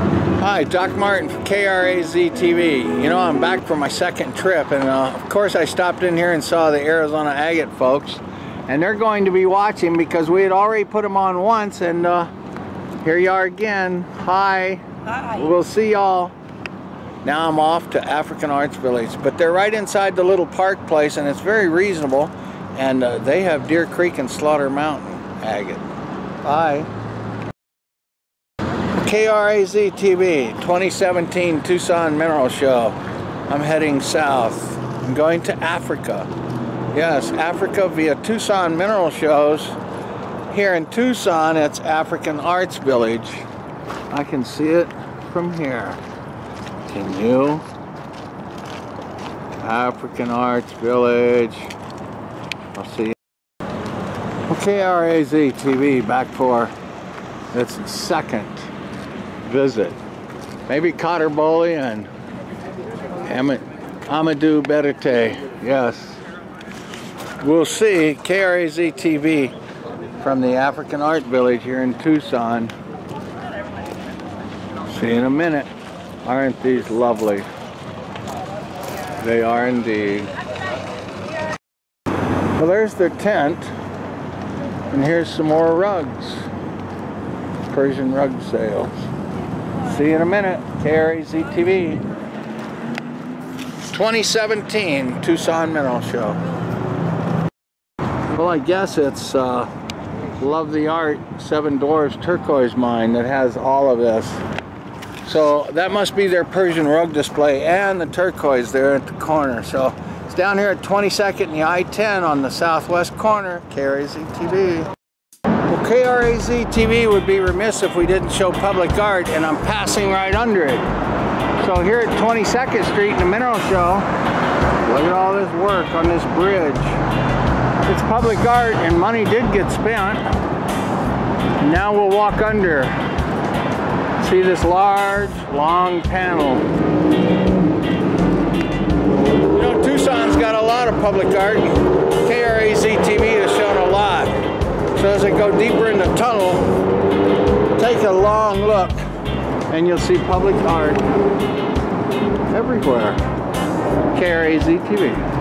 Hi, Doc Martin from KRAZ TV. You know, I'm back from my second trip, and of course I stopped in here and saw the Arizona Agate folks, and they're going to be watching because we had already put them on once, and here you are again. Hi. Hi. We'll see y'all. Now I'm off to African Arts Village, but they're right inside the little park place, and it's very reasonable, and they have Deer Creek and Slaughter Mountain agate. Bye. KRAZ TV 2017 Tucson Mineral Show. I'm heading south. I'm going to Africa. Yes, Africa via Tucson Mineral Shows. Here in Tucson, it's African Arts Village. I can see it from here. Can you? African Arts Village. I'll see you. KRAZ TV back for its second visit. Maybe Cotterboli and Amadou Berete. Yes. We'll see. KRAZ TV from the African Art Village here in Tucson. See you in a minute. Aren't these lovely? They are indeed. Well, there's their tent. And here's some more rugs. Persian rug sales. See you in a minute. KRAZ TV 2017 Tucson Mineral Show. Well, I guess it's Love the Art Seven Dwarfs turquoise mine that has all of this. So that must be their Persian rug display and the turquoise there at the corner. So it's down here at 22nd and the I-10 on the southwest corner. KRAZ TV. Well, KRAZ TV would be remiss if we didn't show public art, and I'm passing right under it. So here at 22nd Street in the Mineral Show, look at all this work on this bridge. It's public art and money did get spent. Now we'll walk under. See this large, long panel. You know, Tucson's got a lot of public art. KRAZ TV has shown a lot. So as I go deeper in the tunnel, take a long look, and you'll see public art everywhere. KRAZ TV.